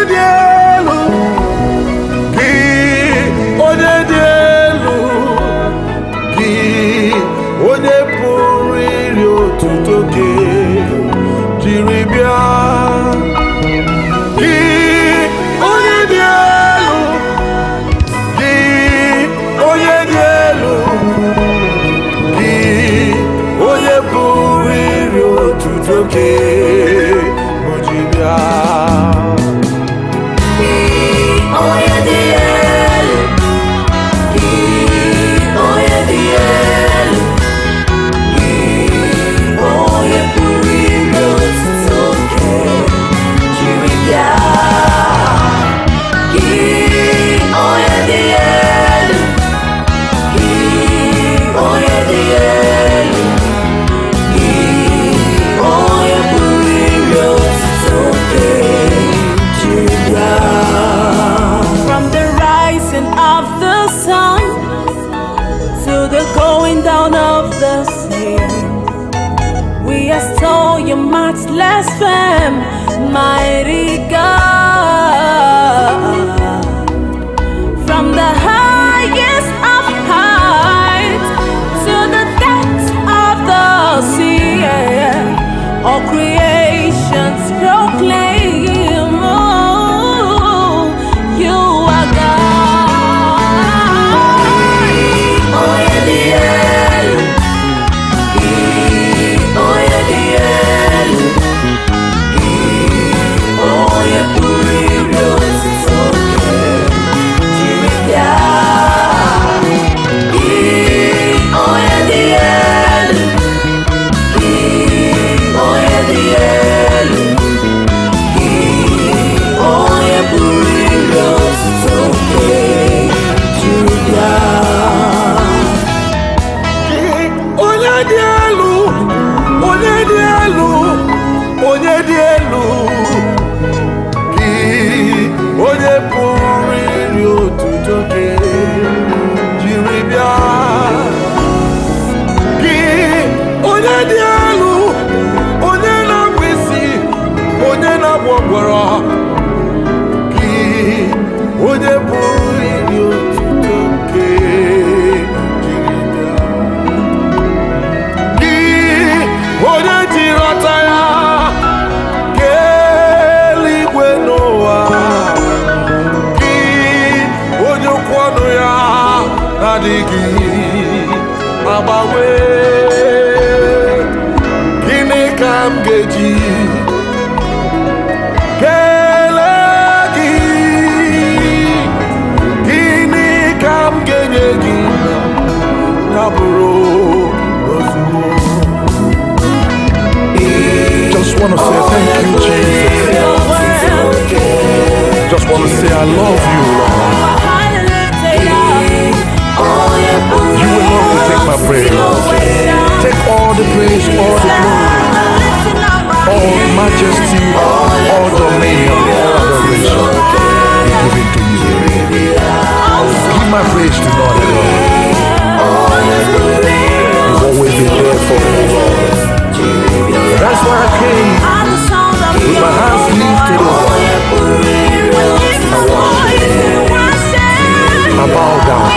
Down of the sea, we extol your matchless fame, mighty God. From the highest of heights to the depths of the sea, all creations proclaim, oh, you are God. Oh, yeah, the just want to say thank you, Jesus. Just want to say I love you, Lord. You alone will take my praise. Take all the praise, all the glory, all majesty, all dominion, all adoration. We give it to you. Give my praise to God alone. You've always been there for me, Lord. That's why I came with my hands lifted up. I worship you. I bow down.